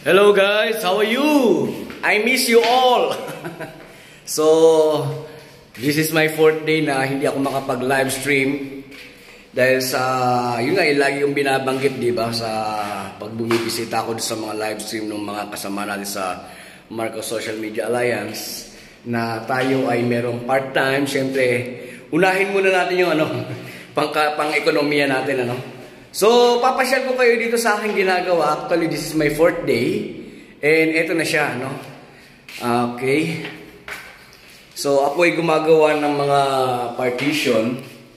Hello guys, how are you? I miss you all. So, this is my 4th day na hindi ako makapag-live stream dahil sa yun nga, lagi yung binabanggit, di ba, sa pag bumibisita ako sa mga live stream ng mga kasama natin sa Marcos Social Media Alliance na tayo ay merong part-time. Siyempre, unahin muna natin yung pang-ekonomiya natin, So, papasyal ko kayo dito sa aking ginagawa. Actually, this is my 4th day. And ito na siya, Okay. So, ako ay gumagawa ng mga partition.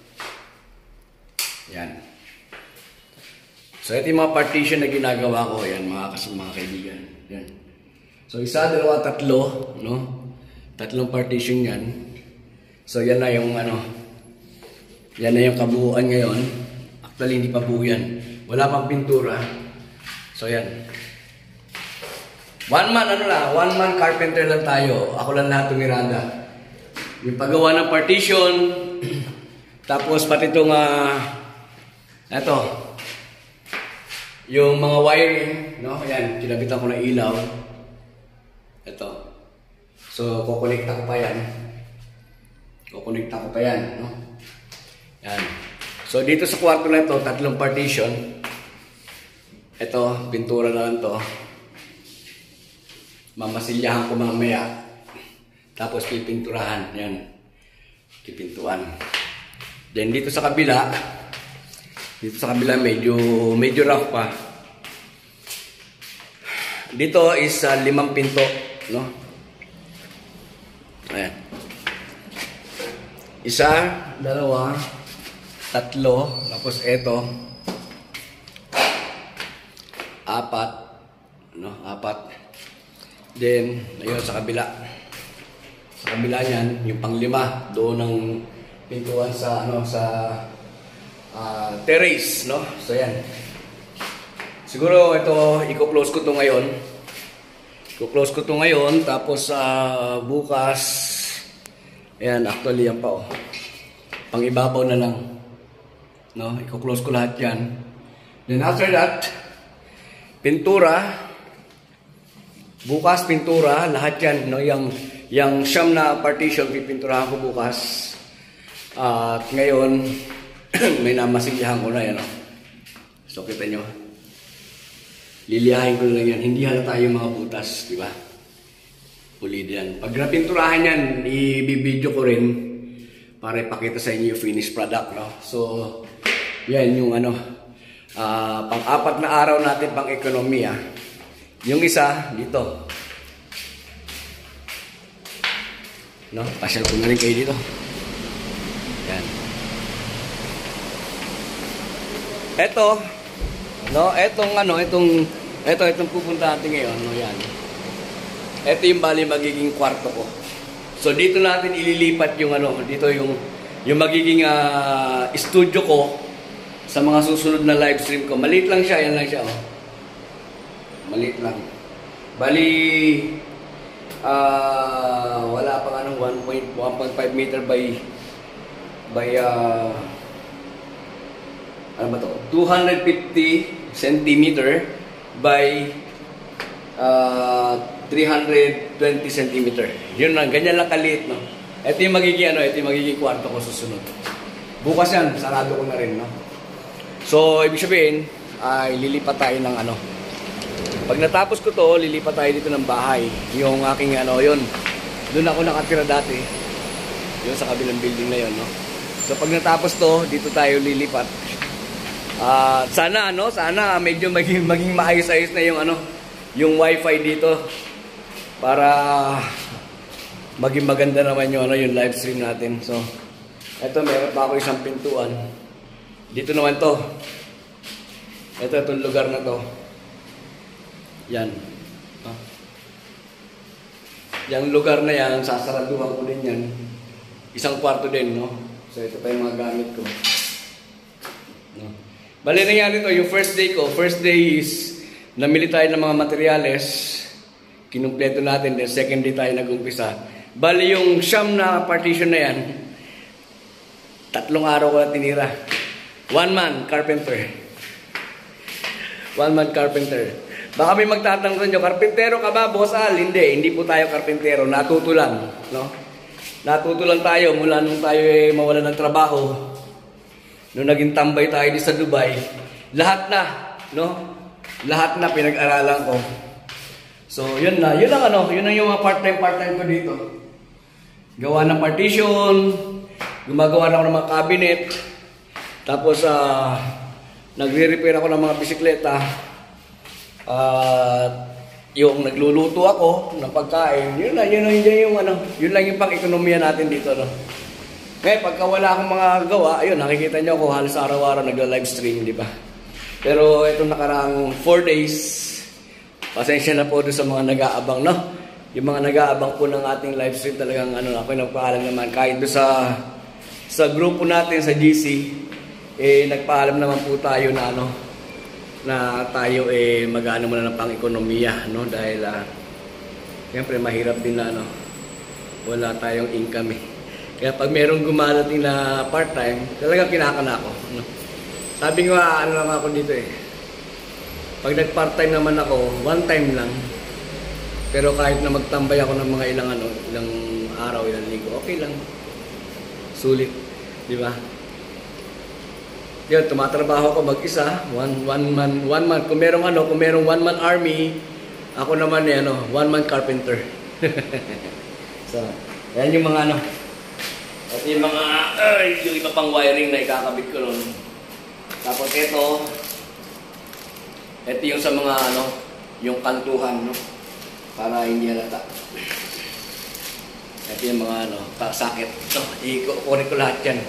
Yan. So, ito yung mga partition na ginagawa ko. Yan, mga kaibigan. Yan. So, isa, dalawa, tatlo, Tatlong partition yan. So, yan na yung, yan na yung kabuuan ngayon. Actually, hindi pa buo yan. Wala pang pintura. So, yan. One man carpenter lang tayo. Ako lang lahat Miranda. Yung paggawa ng partition. Tapos, pati itong, ito. Yung mga wiring, Yan, kinabitan ko na ilaw. Ito. So, kukonekta ko pa yan. Yan. So, dito sa kwarto na ito, tatlong partition. Ito, pintura na lang ito. Mamasilyahan ko mamaya. Tapos, pipinturahan. Yan. Pipintuan. Then, dito sa kabila, medyo rough pa. Dito is 5 pinto, Ayan. Isa, dalawa, tatlo, tapos eto, 4, apat. Then, ayun, sa kabila niyan, yung pang-5, doon ng pintuan sa, terrace, So, yan. Siguro, ito, i-close ko to ngayon. Tapos, bukas, ayan, actually, yan pa, pang-ibabaw na lang. I-close ko lahat yan. Then after that, pintura. Bukas pintura, lahat yan. Yung siyam na partition, pipinturahan ko bukas. At ngayon, may namasigyahan ko na yan. So kita nyo. Liliyahin ko lang yan. Hindi halata yung mga butas, di ba? Pulid yan. Pag napinturahan yan, i-video ko rin para ipakita sa inyo yung finished product. So, yan yung pang-4 na araw natin pang-ekonomiya. Yung isa, dito. Pasyal ko na rin kayo dito. Yan. Ito, itong pupunta natin ngayon, yan. Ito yung bali magiging kwarto ko. So, dito natin ililipat yung dito yung magiging studio ko sa mga susunod na live stream ko. Maliit lang siya, yan lang siya, Maliit lang. Bali, wala pang 1.5 meter by 250 centimeter by 320 centimeter. Yun lang, ganyan lang kaliit, Ito yung magiging kwarto ko susunod. Bukas yan, sarado ko na rin, So, ibig sabihin, ay lilipat tayo ng Pag natapos ko to, lilipat tayo dito ng bahay. Yung aking yun. Doon ako nakatira dati. Yun sa kabilang building na yun, So, pag natapos to, dito tayo lilipat. Sana medyo maging maayos-ayos na yung wifi dito. Para maging maganda naman yung live stream natin. So, eto, meron pa ako isang pintuan. Dito naman to. Itong lugar na to. Yan. Yung lugar na yan, sasaraduhan ko din yan. Isang kwarto din, So, ito pa yung mga gamit ko. Bali nangyari to, yung first day ko. First day is, namili tayo ng mga materyales. Kinumpleto natin. Then, second day tayo nag-umpisa. Bali yung siyam na partition na yan, 3 araw ko na tinira. One man carpenter. Baka may magtatanong sa inyo, karpintero ka ba, Boss Al? Hindi po tayo karpintero. Natuto lang, no? Natuto lang tayo mula nung tayo mawala ng trabaho. Nung naging tambay tayo di sa Dubai. Lahat na, no? Lahat na pinag-aralan ko. So, yun na. Yun ang yun ang yung mga part-time ko dito. Gawa ng partition, gumagawa na ako ng mga cabinet. Tapos, nagre-repair ako ng mga bisikleta. Yung nagluluto ako ng pagkain, yun lang yung pang-ekonomiya natin dito, no. Ngayon, pagka wala akong mga gawa, ayun, nakikita nyo ako halos araw-araw nagla-livestream, di ba? Pero itong nakaraang 4 days, pasensya na po doon sa mga nag-aabang, no. Yung mga nag-aabang po ng ating livestream talagang ako nagpaalam naman kahit doon sa grupo natin sa GC, nagpaalam naman po tayo na na tayo mag-ano muna ng pang-ekonomiya, no, dahil siyempre mahirap din na wala tayong income Kaya pag merong gumalating na part-time, talagang kinakana ko, no. Sabi ko lang ako dito pag nag-part-time naman ako, one time lang. Pero kahit na magtambay ako ng mga ilang araw, ilang linggo, okay lang. Sulit, di ba? Yun, tumatrabaho ako mag-isa, one man. Kung merong one man army, ako naman one man carpenter. So, yan yung mga at yung mga, yung iba pang wiring na ikakabit ko nun. Tapos ito yung sa mga yung kantuhan, no? Para hindi halata. Ito yung mga sakit. Ikukunin ko lahat yan.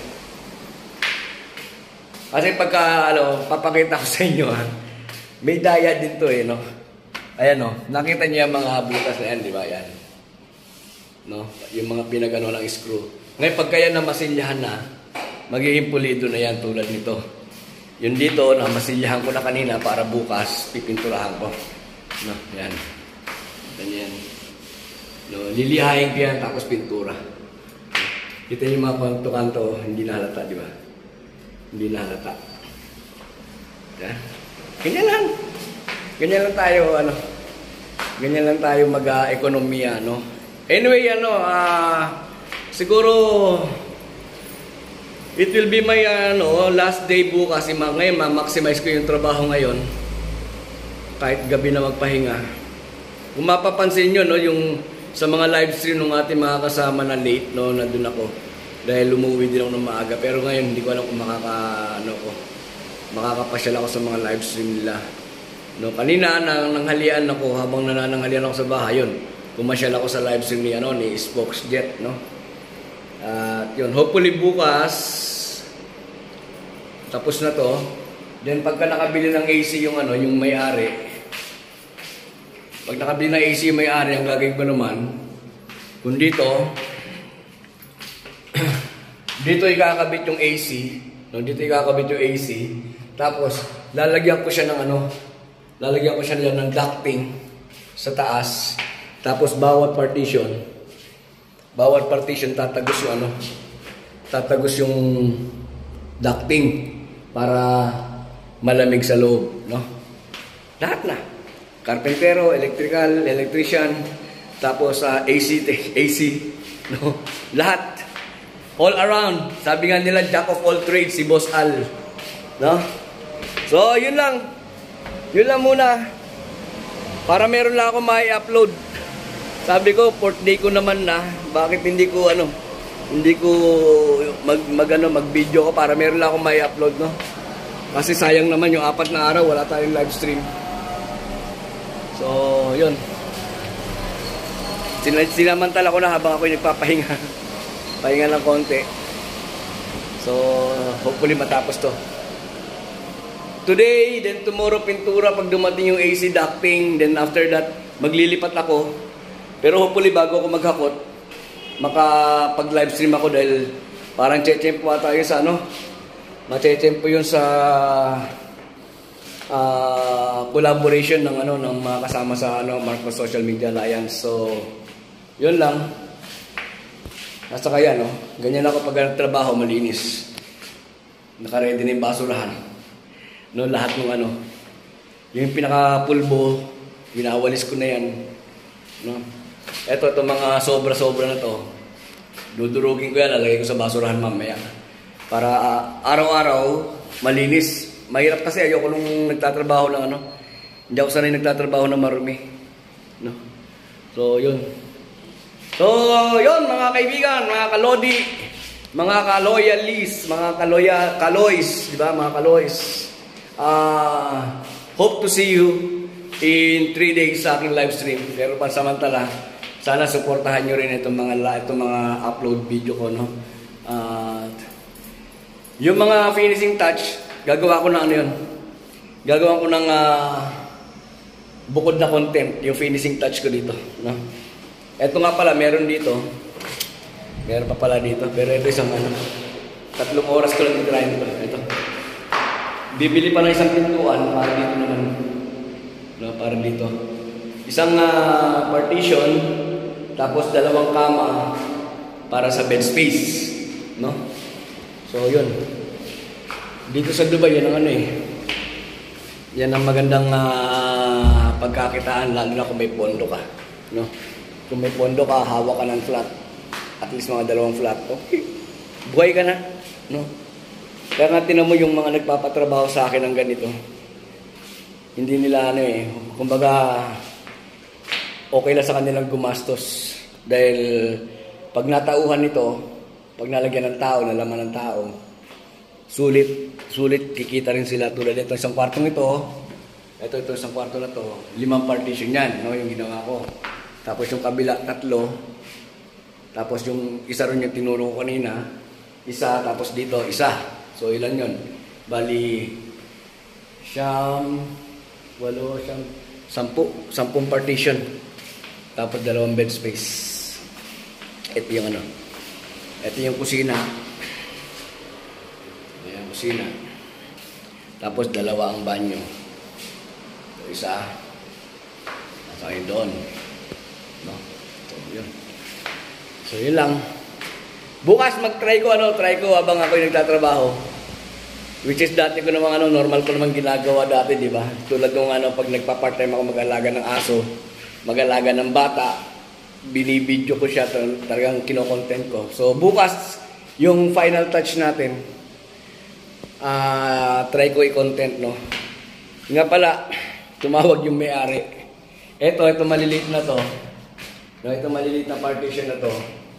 Kasi pagka, papakita ko sa inyo, may daya din to, no? Ayan, nakita niyo yung mga butas na yan, di ba? Yan. No? Yung mga pinagano ng screw. Ngayon, pagka yan na masilyahan na, magiging pulido na yan tulad nito. Yun dito, na masilyahan ko na kanina para bukas, pipinturahan ko. No? Yan. Ganyan. No? Lilihain ko yan, tapos pintura. Kita niyo yung mga kanto-kanto, hindi nahalata, di ba? Hindi nahalata. Yan. Ganyan lang. Ganyan lang tayo, ganyan lang tayo mag-ekonomiya, no? Anyway, siguro, it will be my, last day bukas. Ngayon, ma-maximize ko yung trabaho ngayon. Kahit gabi na magpahinga. Kung mapapansin nyo, yung sa mga live stream ng ating mga kasama na late, nandun ako. Dahil umuwi din ako ng maaga. Pero ngayon, hindi ko alam kung makakapasyal ako sa mga live stream nila. No, kanina, nanghalian ako, habang nananghalian ako sa bahay, yun. Pumasyal ako sa live stream ni Spokesjet, no? At yun, hopefully bukas, tapos na to. Then, pagka nakabili ng AC yung may-ari, pag nakabili ng AC yung may-ari, ang gagawin ko naman, kung dito ikakabit yung AC, no? Dito ikakabit yung AC, tapos lalagyan ko siya ng ducting sa taas, tapos bawat partition tatagos yung ducting para malamig sa loob, no? Lahat na. Carpentero, electrician, tapos AC, no? Lahat. All around. Sabi nga nila, jack of all trades, si Boss Al. No? So, yun lang. Yun lang muna. Para meron lang ako mai-upload. Sabi ko, 4th day ko naman na. Bakit hindi ko mag-video ko para meron lang ako mai-upload, no? Kasi sayang naman yung 4 na araw, wala tayong live stream. So, yun. Sinamantala ko na habang ako'y nagpapahinga. Pahinga ng konti. So, hopefully matapos to. Today, then tomorrow pintura pag dumating yung AC ducting. Then after that, maglilipat ako. Pero hopefully bago ako maghakot, makapag-live stream ako dahil parang che-chempo tayo sa ma-che-chempo yun sa collaboration ng mga kasama sa Marcos Social Media Alliance. So, yun lang. Nasa kaya, ganyan ako pag trabaho, malinis. Naka-ready na yung basurahan. Lahat ng yung pinaka-pulbo, Winawalis ko na yan. No? Ito mga sobra-sobra na to. Dudurugin ko yan, lalagay ko sa basurahan mamaya. Para araw-araw, malinis. Mahirap kasi, ayoko nung nagtatrabaho ng ano. Hindi ako sanay nagtatrabaho ng marumi. No? So, yun. So, yun, mga kaibigan, mga kalodi, mga kaloyalis, mga kaloys, di ba, mga kaloys. Hope to see you in 3 days sa aking live stream. Pero pansamantala, sana suportahan nyo rin itong mga upload video ko, no? Yung mga finishing touch, gagawa ko ng ano yun. Gagawa ko ng bukod na content, yung finishing touch ko dito, no? Ito nga pala, meron dito. Meron pa pala dito. Pero ito isang 3 oras ko lang i-try nito. Ito. Bibili pa ng isang pintuan para dito naman. No, para dito. Isang partition, tapos 2 kama para sa bed space. No? So, yun. Dito sa Dubai, yan ang yan ang magandang pagkakitaan, lalo na kung may pondo ka. No? Kung may pondo ka, hawak ka ng flat. At least mga 2 flat. Okay. Buhay ka na. No? Kaya nga tinan mo yung mga nagpapatrabaho sa akin ng ganito. Hindi nila kumbaga okay lang sa kanilang gumastos. Dahil pag natauhan nito, pag nalagyan ng tao, nalaman ng tao, sulit kikita rin sila. Tulad ito, isang kwartong ito, isang kwarto na to, 5 partition yan, no, yung ginawa ko. Tapos yung kabila, 3. Tapos yung isa rin yung tinuro ko kanina, isa, tapos dito, isa. So ilan yun? Bali, 10 partition. Tapos 2 bed space. Ito yung ito yung kusina. Ito yung kusina. Tapos 2 ang banyo. Ito isa. Nasa kayo doon. No? So yun. So yun lang. Bukas mag-try ko habang ako yung nagtatrabaho. Which is dati ko namang normal ko namang ginagawa dati, di ba? Tulad nung pag nagpa-part-time ako mag-alaga ng aso, mag-alaga ng bata, binibidyo ko siya, talagang kino-content ko. So bukas, yung final touch natin, try ko i-content, no? Nga pala, tumawag yung may-ari. Ito maliliit na to. No, ito maliliit na partition na to.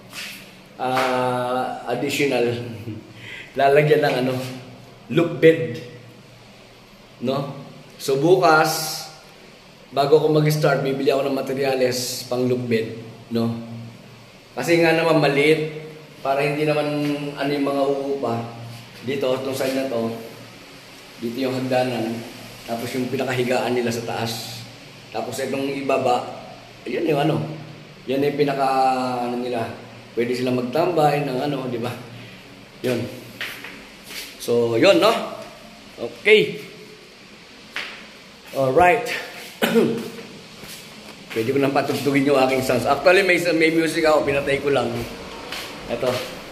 Additional. Lalagyan ng look bed. No? So bukas, bago ako mag-start, bibili ako ng materyales pang look bed. No? Kasi nga naman maliit, para hindi naman yung mga uupa. Dito, itong side na to, dito yung hagdanan, tapos yung pinakahigaan nila sa taas. Tapos itong ibaba, yan yung yan yung pinaka nila. Pwede silang magtambay ng di ba? Yun. So, yun, no? Okay. Alright. Pwede ko nang patugtugin yung aking sounds. Actually, may music ako. Pinatay ko lang. Ito.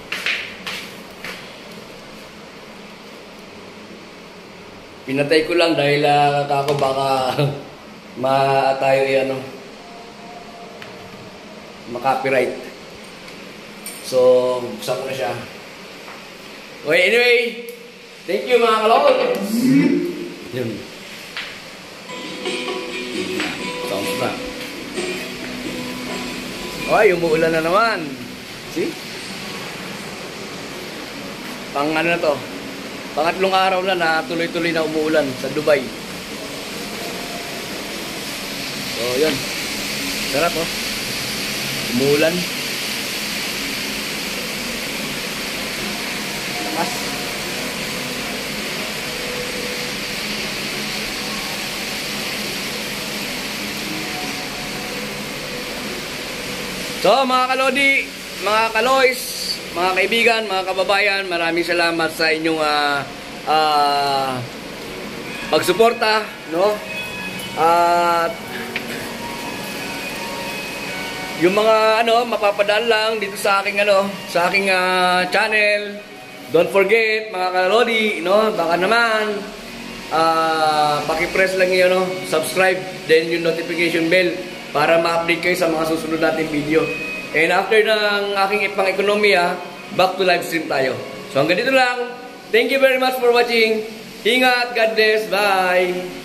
Pinatay ko lang dahil ako baka tayo ma-copyright. So, buksan ko na siya. Okay, anyway. Thank you mga kalokot. Yun. Sounds na. Okay, umuulan na naman. See? Na to. Pangatlong araw na tuloy-tuloy na umuulan sa Dubai. So, yun. Sarap, umuulan. Lakas. So mga kalodi, mga kaloys, mga kaibigan, mga kababayan, maraming salamat sa inyong pagsuporta, no? At yung mga mapapadaan lang dito sa aking channel. Don't forget mga kalodi, no? Baka naman paki-press lang yung subscribe, then yung notification bell para ma-update kayo sa mga susunod nating video. And after ng aking pang-ekonomiya, back to live stream tayo. So hanggang dito lang. Thank you very much for watching. Ingat, God bless, bye!